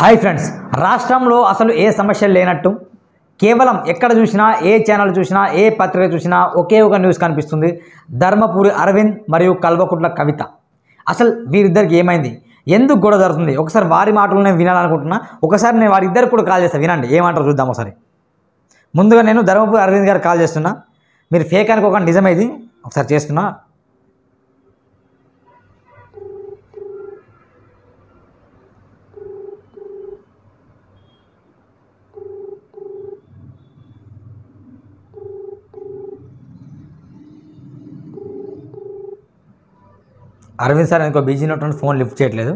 Hi friends, రాష్ట్రంలో అసలు ఏ సమస్యలు లేనట్టు కేవలం ఎక్కడ చూసినా ఏ ఛానల్ చూసినా ఏ పత్రిక చూసినా ఒకే ఒక న్యూస్ కనిపిస్తుంది. ధర్మపురి అరవింద్ మరియు కల్వకుంట్ల కవిత. అసలు వీరిద్దరికి ఏమైంది, ఎందుకు గొడవ జరుగుతుంది? ఒకసారి వారి మాటలు నేను వినాలనుకుంటున్నా. ఒకసారి నేను వారిద్దరికి కూడా కాల్ చేస్తాను, వినండి ఏమంటారు చూద్దాం ఒకసారి. ముందుగా నేను ధర్మపురి అరవింద్ గారు కాల్ చేస్తున్నా. మీరు ఫేక్ అనుకోకండి, నిజమైంది ఒకసారి చేస్తున్నా. అరవింద్ సార్ ఇంకో బిజీ ఉన్నటువంటి ఫోన్ లిఫ్ట్ చేయట్లేదు.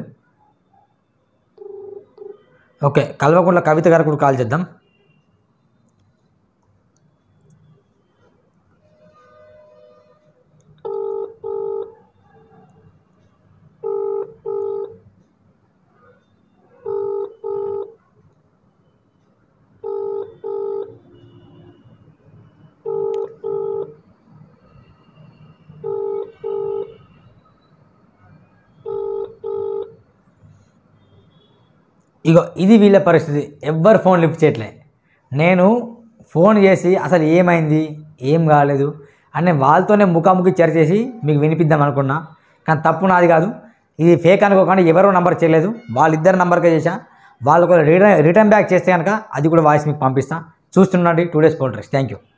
ఓకే, కల్వకుంట్ల కవిత గారు కూడా కాల్ చేద్దాం. ఇగో ఇది వీళ్ళ పరిస్థితి, ఎవ్వరు ఫోన్ లిఫ్ట్ చేయట్లే. నేను ఫోన్ చేసి అసలు ఏమైంది ఏం కాలేదు అని వాళ్ళతోనే ముఖాముఖి చర్చ చేసి మీకు వినిపిద్దాం అనుకున్నా. కానీ తప్పు నాది కాదు, ఇది ఫేక్ అనుకోకుండా ఎవరో నంబర్ చేయలేదు, వాళ్ళిద్దరు నంబర్కే చేశా. వాళ్ళు రిటర్న్ బ్యాక్ చేస్తే కనుక అది కూడా వాయిస్ మీకు పంపిస్తాను. చూస్తుండండి టుడేస్ పోలిటిక్స్. Thank you.